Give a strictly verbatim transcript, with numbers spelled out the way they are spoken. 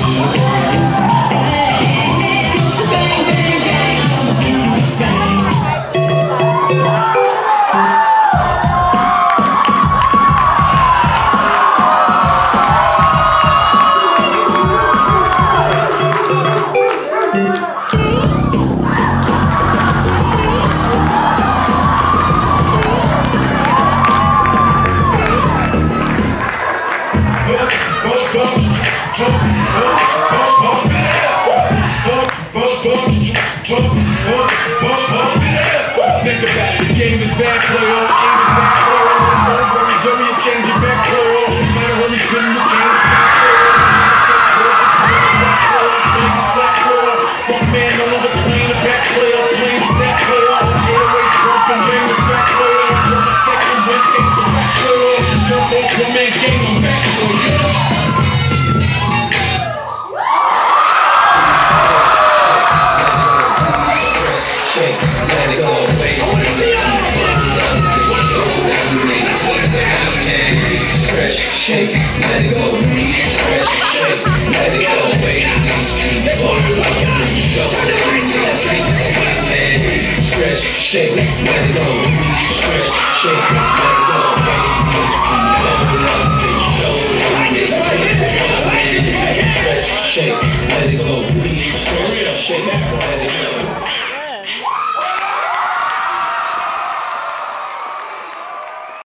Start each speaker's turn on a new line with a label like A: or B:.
A: Think about it, the game is back, player. Aim it back, player. No worries, hurry and change it back, player. Matter hurry, spin the change it back, player. One man, no longer playing the back player. Playing back player. Airways bumping, bang the track player. From the second win, change the back player. Jump off the man, game on back player.
B: Shake, let it go, stretch, shake, let it go, wait, stretch, shake, let it go, stretch, shake, let it go, wait,